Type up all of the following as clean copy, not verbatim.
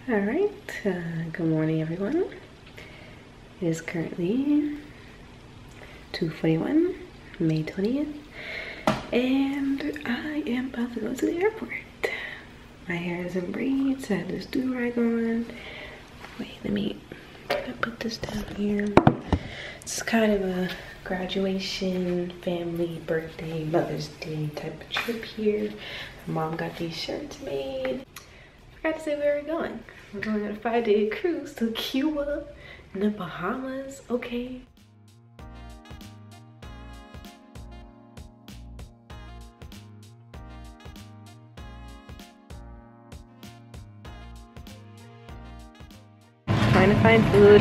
All right, good morning everyone. It is currently 2:41, May 20th, and I am about to go to the airport. My hair is in braids, I have this do-rag on. Wait, let me put this down here. It's kind of a graduation, family, birthday, Mother's Day type of trip here. My mom got these shirts made. Forgot to say where we're going. We're going on a 5-day cruise to Cuba in the Bahamas, okay? Trying to find food.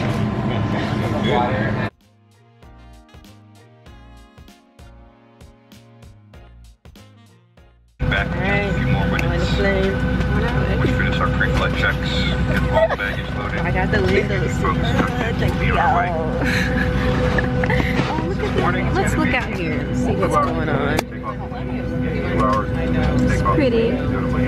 Back in just a few more minutes. We finish our pre-flight checks, get all the baggage loaded. I got the windows. Check it out. Oh, look at that. Let's look out here and see what's going on. It's pretty.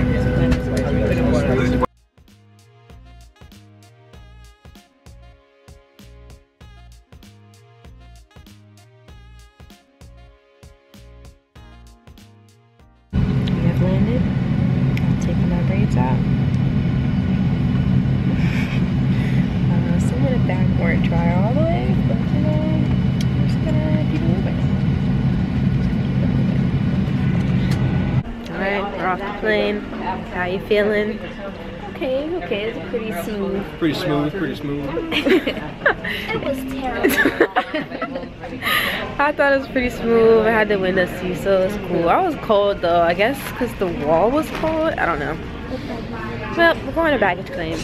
We have landed. I'm taking my braids out. Some of the back weren't dry all the way, but you know, I'm just gonna keep it moving. Alright, we're off the plane. How you feeling? Okay, it's pretty smooth. Pretty smooth. It was terrible. I thought it was pretty smooth. I had the window seat, so it was cool. I was cold though, I guess because the wall was cold. I don't know. Well, we're going to baggage claim.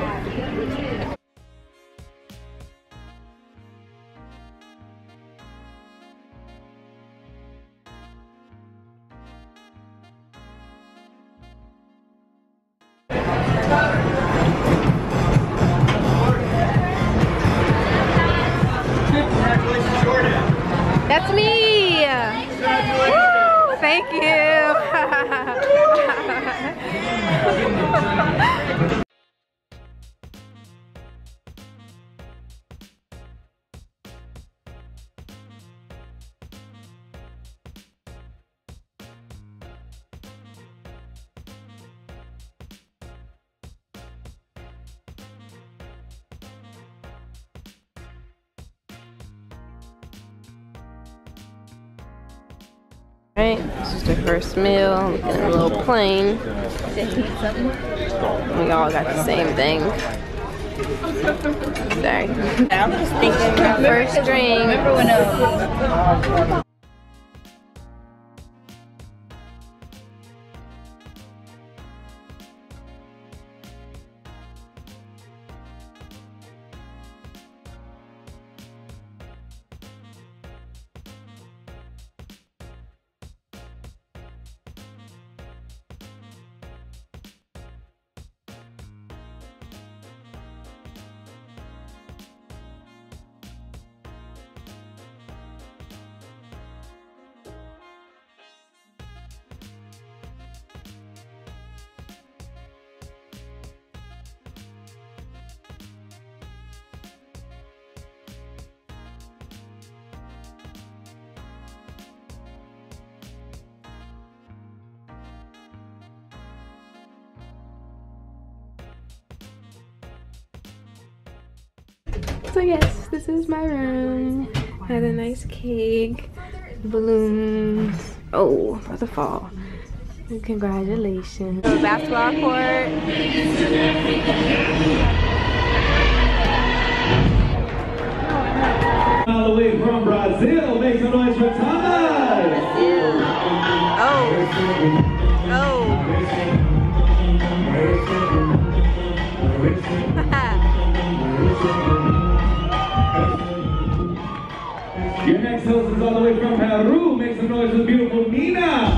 That's me! Woo! Thank you! Alright, this is the first meal. Looking at a little plane. We all got the same thing. Sorry. I'm just thinking. First drink. Remember when So yes, this is my room. Has a nice cake, balloons. Oh, about to fall. Congratulations. Basketball court. All the way from Brazil, make some noise for Thomas! Your next host is all the way from Peru, make some noise with beautiful Nina!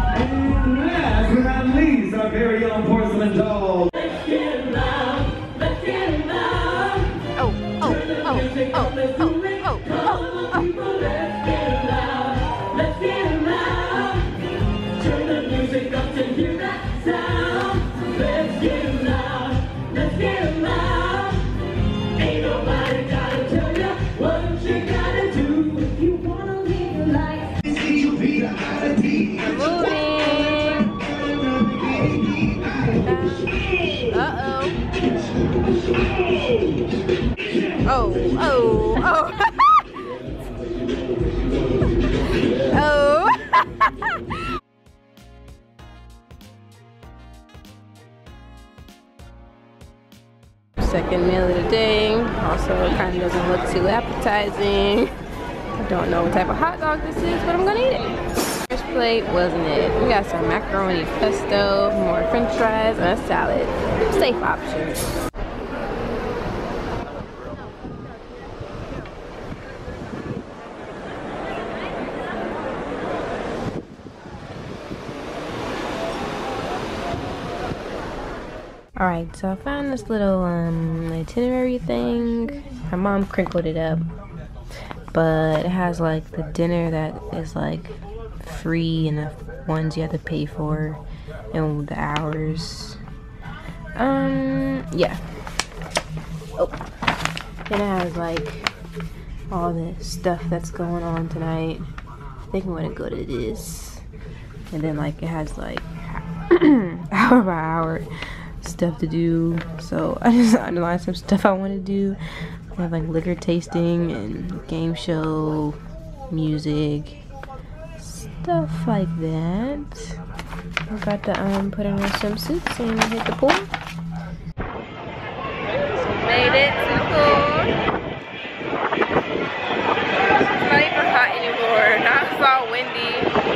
And last but not least, our very own porcelain doll. Oh, oh, oh. Oh. Second meal of the day. Also, it kind of doesn't look too appetizing. I don't know what type of hot dog this is, but I'm gonna eat it. First plate wasn't it. We got some macaroni pesto, more french fries, and a salad. Safe options. Alright, so I found this little itinerary thing. My mom crinkled it up, but it has like the dinner that is like free and the ones you have to pay for and the hours. Yeah. Oh, and it has like all the stuff that's going on tonight. I think I'm gonna go to this, and then like it has like hour by hour stuff to do. So I just underlined some stuff I want to do. I have like liquor tasting and game show, music, stuff like that. I'm about to put on our swimsuits and hit the pool. So made it to the pool. It's not even hot anymore. Now it's all windy.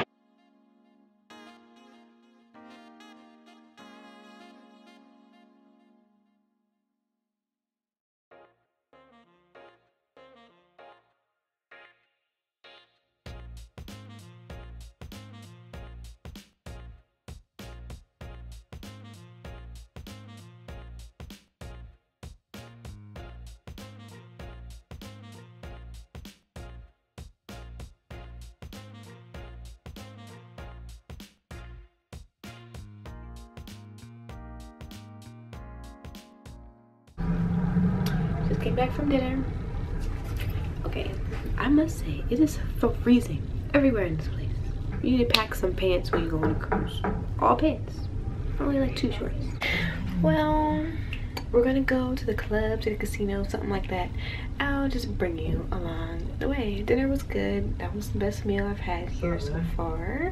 Just came back from dinner. Okay, I must say, it is freezing everywhere in this place. You need to pack some pants when you go on a cruise. All pants. Only like 2 shorts. Well, we're gonna go to the club, to the casino, something like that. I'll just bring you along the way. Dinner was good. That was the best meal I've had here so far.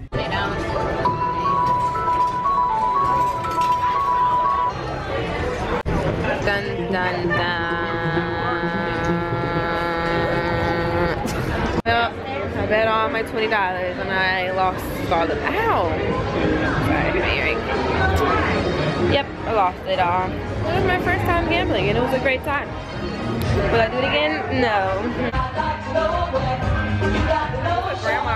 Dun dun dun. Well, I bet all my $20 and I lost all the. Ow! Sorry, my earring. Yep, I lost it all. It was my first time gambling and it was a great time. Will I do it again? No. It's a grandma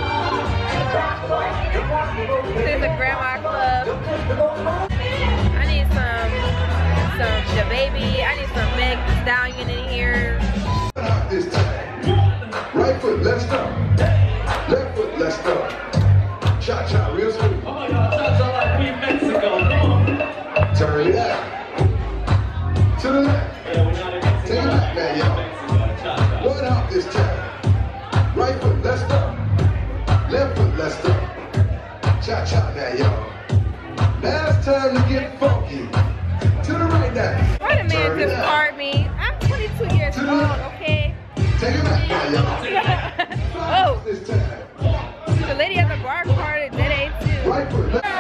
club. There's a grandma club. I need the baby. I need some Meg Thee Stallion in here. This time. Right foot, let's go. Left foot, let's go. Cha cha, real smooth. Oh my God, cha cha like we in Mexico. Come on. Turn it out. To the left. Take it back now, y'all. One out this time. Right foot, let's go. Left foot, let's go. Cha cha now, y'all. Now it's time to get funky. To the right now. Why the man just card me? I'm 22 years old, okay? Take it back now, y'all. Oh, This time. the lady at the bar carded that ain't too. Right foot, left.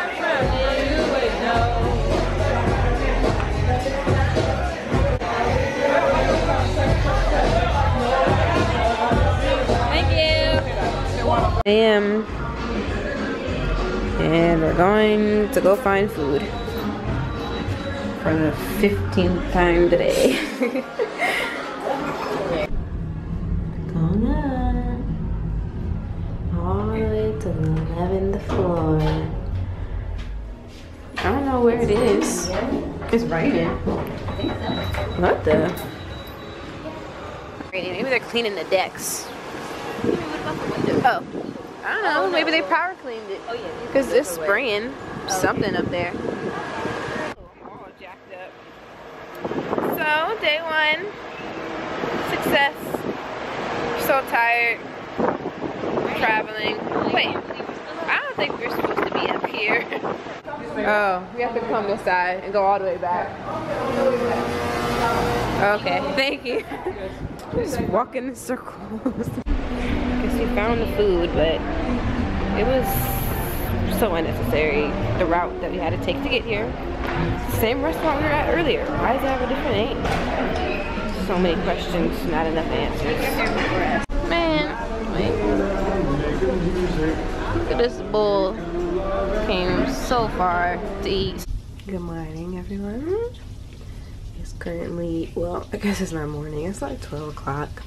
Thank you. And we're going to go find food for the 15th time today. Going up all the way to the 11th floor. I don't know where it is. It's raining. What the? Maybe they're cleaning the decks. Oh, I don't know. Maybe they power cleaned it. Oh yeah. Because it's spraying something up there. All jacked up. So day 1, success. So tired. Traveling. Wait, I don't think we're supposed to be up here. Oh, we have to come this side and go all the way back. Okay, thank you. Just walking in circles. Guess we found the food, but it was so unnecessary. The route that we had to take to get here. Same restaurant we were at earlier. Why does it have a different name? So many questions, not enough answers. Man, wait. Look at this bull. Came so far to eat. Good morning, everyone. It's currently, well, I guess it's not morning. It's like 12 o'clock.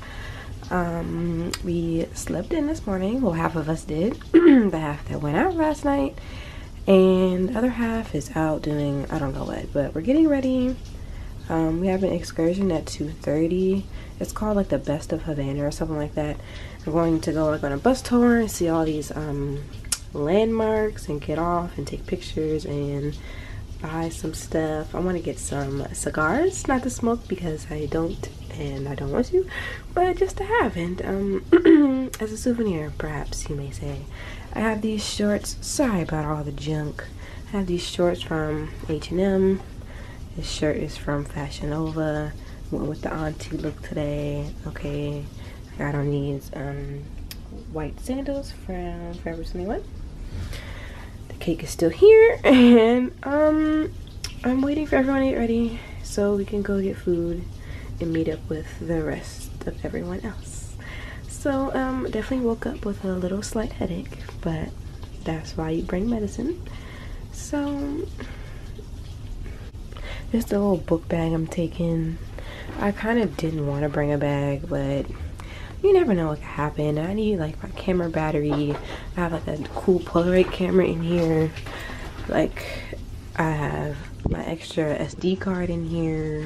We slept in this morning. Well, half of us did. The half that went out last night. And the other half is out doing, I don't know what, but we're getting ready. We have an excursion at 2:30. It's called like the Best of Havana or something like that. We're going to go like on a bus tour and see all these landmarks and get off and take pictures and buy some stuff. I want to get some cigars, not to smoke because I don't and I don't want to, but just to have, and as a souvenir, perhaps you may say. I have these shorts. Sorry about all the junk. I have these shorts from H&M. This shirt is from Fashion Nova. Went with the auntie look today. Okay, I got on these white sandals from Forever 21. The cake is still here, and I'm waiting for everyone to get ready so we can go get food and meet up with the rest of everyone else. So definitely woke up with a little slight headache, but that's why you bring medicine. So this is the little book bag I'm taking. I kind of didn't want to bring a bag, but you never know what could happen. I need like my camera battery. I have like a cool Polaroid camera in here. Like I have my extra SD card in here.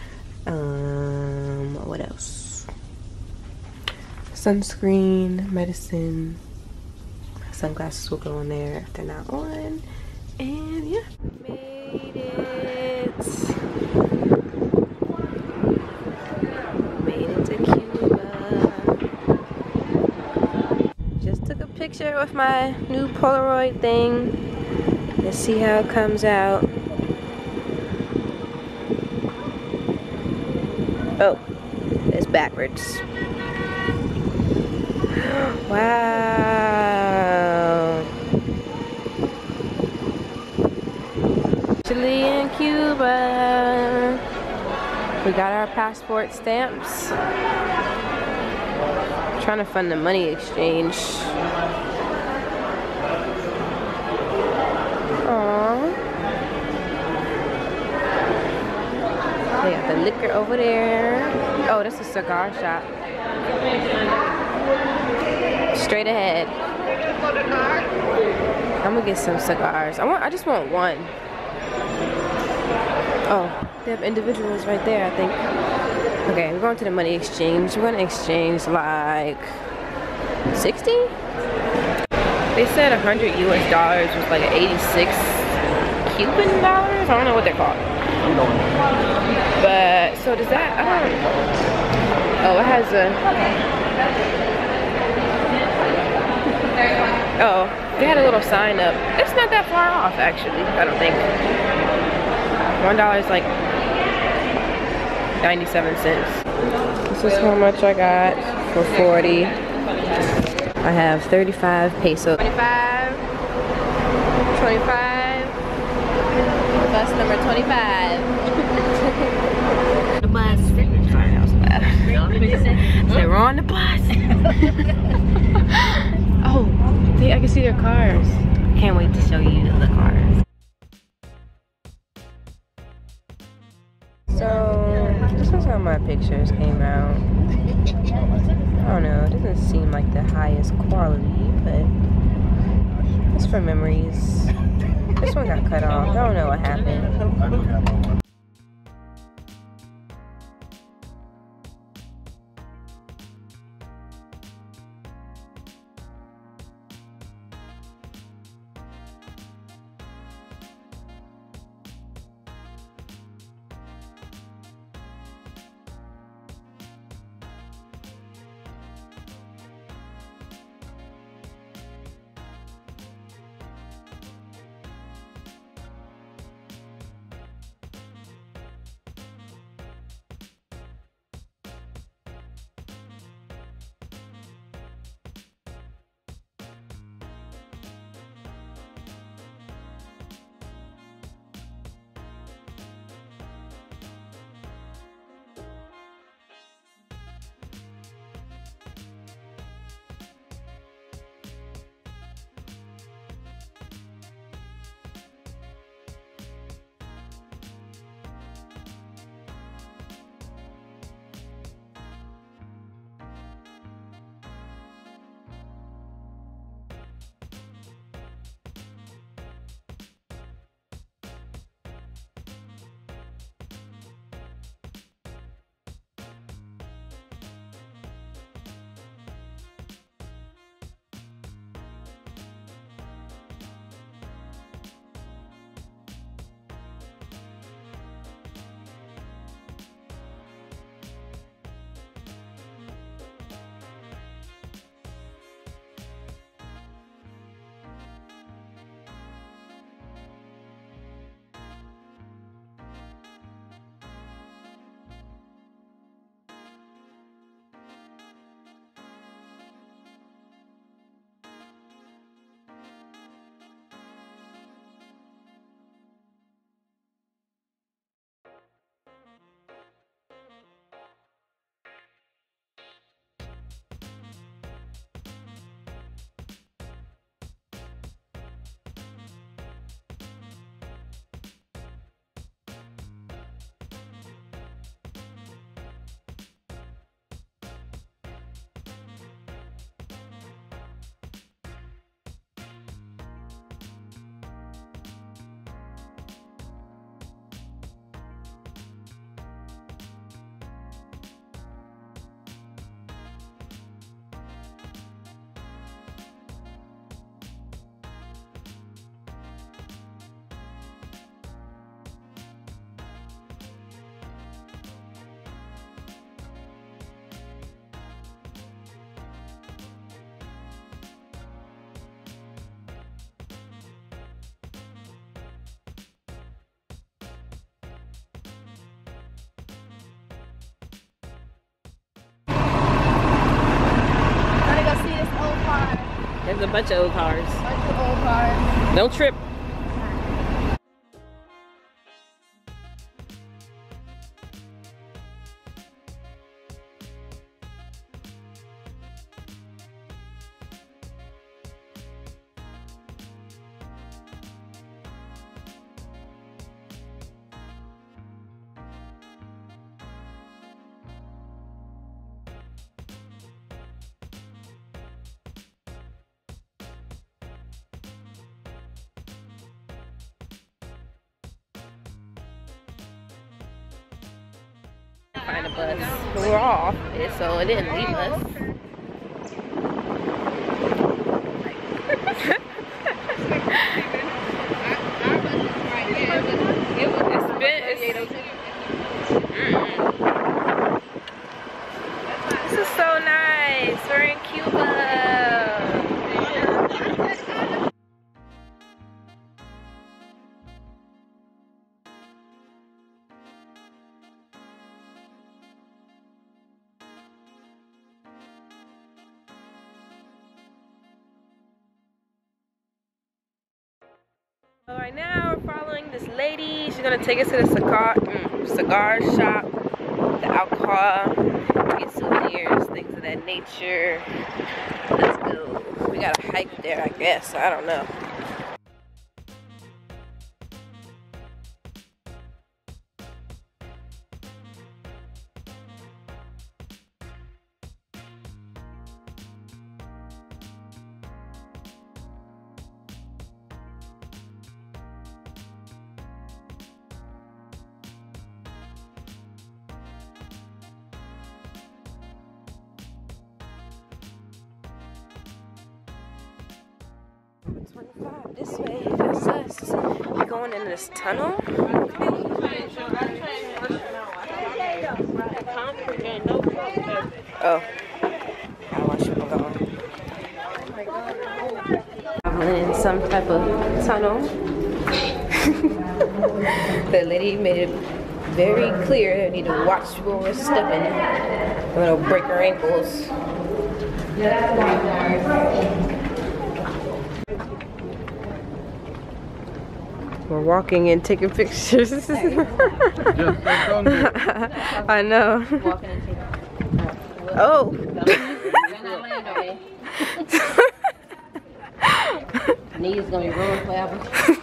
What else? Sunscreen, medicine. My sunglasses will go in there if they're not on. And yeah, made it. Made it to Cuba. Just took a picture with my new Polaroid thing. Let's see how it comes out. Oh, it's backwards. Wow. Chile and Cuba. We got our passport stamps. Trying to fund the money exchange. Aww. They got the liquor over there. Oh, that's a cigar shop. Straight ahead. I'm gonna get some cigars. I just want one. Oh, they have individuals right there, I think. Okay, we're going to the money exchange. We're gonna exchange like 60? They said $100 US was like 86 Cuban dollars? I don't know what they're called. But, so does that, I don't know. Oh, it has a, oh, they had a little sign up. It's not that far off actually, I don't think. $1 is like 97 cents. This is how much I got for 40. I have 35 pesos. 25. 25. Bus number 25. The bus. Sorry, that was bad. So we're on the bus. Oh, I can see their cars. Can't wait to show you the cars. So, this was how my pictures came out. I don't know, it doesn't seem like the highest quality, but it's for memories. This one got cut off. I don't know what happened. a bunch of old cars. Old cars. Don't trip. Find a bus. But we're all off it, so it didn't leave us. This is so nice. We're in Cuba. So right now we're following this lady. She's gonna take us to the cigar shop, the alcohol, get souvenirs, things of that nature. Let's go. We gotta hike there, I guess. I don't know. Number 25, this way, that's us. We're going in this tunnel. Oh, I watch people going. Traveling in some type of tunnel. The lady made it very clear that we need to watch where we're stepping. Or it'll break our ankles. We're walking and taking pictures. I know. Oh. Knees gonna be ruined forever.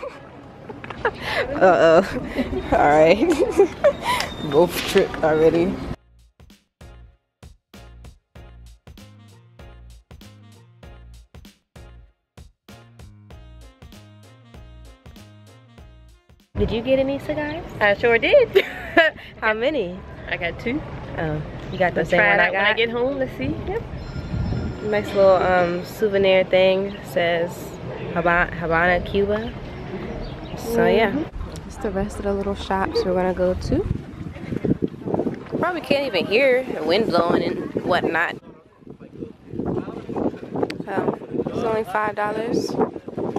Uh-oh. Alright. Both tripped already. Did you get any cigars? I sure did. How many? I got 2. Oh, you got the same Try one it I out got? when I get home. Let's see. Yep. Nice little souvenir thing. Says Havana, Cuba. So yeah. That's the rest of the little shops we're gonna go to. Probably can't even hear the wind blowing and whatnot. So it's only $5.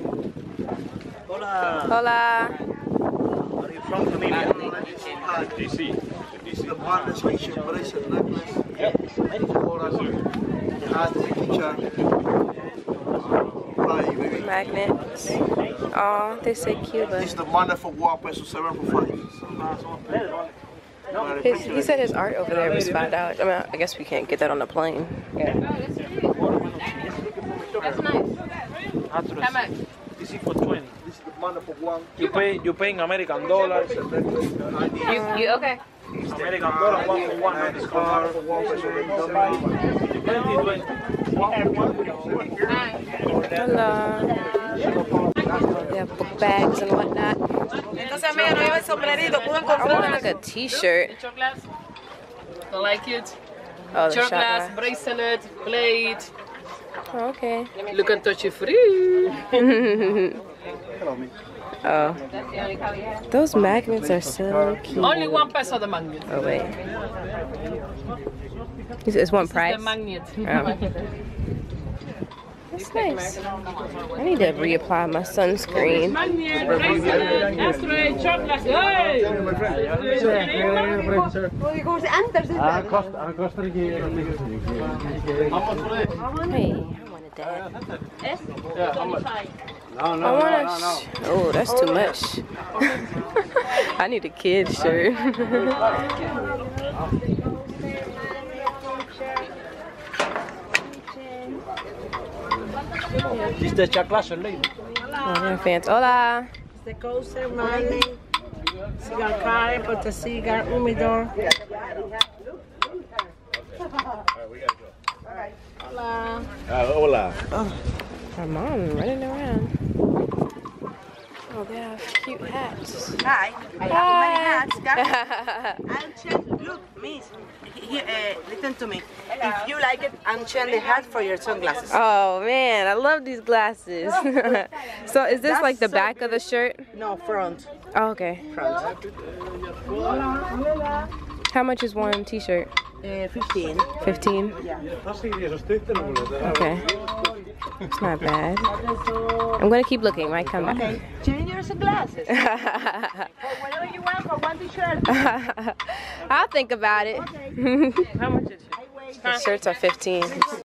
Hola. Hola. Are you from Namibia? DC. The partner's feature bracelet necklace. Magnets. Oh, they say Cuba. It's the money for $1, 7 for 5. He said his art over there was $5. I mean, I guess we can't get that on the plane. That's nice. How much? This is for 20. This is the money for 1. You pay in American dollars. You okay? American dollar, 1 for 1. This car for Hello. Yeah, book bags and whatnot. I want like a t-shirt. I like it. Oh, the Shot shot glass, glass. bracelet, plate. Oh, okay. Look and touch you free. Oh. Those magnets are so cute. Only $1 the magnet. Oh, wait. It's one price? The magnet. Oh. That's nice. I need to reapply my sunscreen. Magnet, bracelet, ashtray, shot glass. Hey! Hey, I wanted a dad. No. Oh, that's too much. I need a kid shirt. This is the chocolate lady. Oh, they're fancy. Hola. The coaster, money, cigar card, put the cigar, humidor. Hola. Hola. My mom running around. Oh, they have cute hats. Hi. I have many hats. I'll change. Look, miss. Here, listen to me. If you like it, I'm changing the hat for your sunglasses. Oh man, I love these glasses. So is this like the back of the shirt? No, front. Oh, okay. Front. How much is one t-shirt? 15. 15? Yeah. Okay. It's not bad. I'm gonna keep looking. Might come back. Okay. Change your sunglasses. For whatever you want for one t-shirt. I'll think about it. Okay. How much is it? The shirts are 15.